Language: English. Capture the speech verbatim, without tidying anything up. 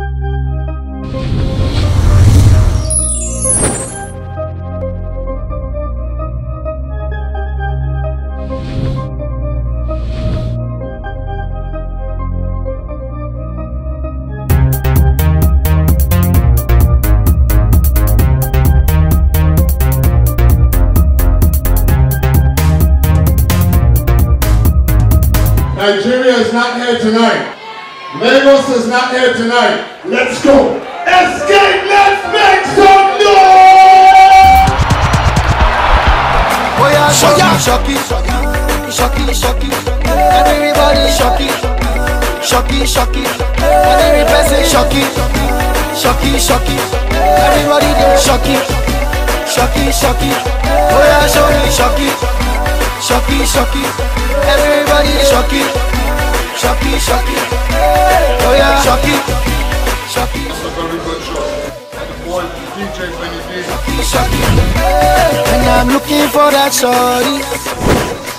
Nigeria is not here tonight. Lagos is not here tonight. Let's go. Escape, let's make some noise! Oh yeah, shocky, shocky, shocky, shocky. Everybody shocky, shocky, shocky. And every person shocky, shocky, shocky. Everybody there shocky, shocky, shocky. Oh yeah, shocky, shocky, shocky, shocky. Everybody shocky, shocky, shocky. Oh yeah, shocky, shocky. It's a very good show. And the boy, the D J Benny D. Shocky, shocky. And I'm looking for that shorty.